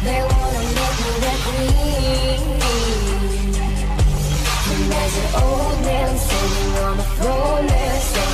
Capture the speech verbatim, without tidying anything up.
They wanna make me their queen. And there's an old man sitting on the throne there,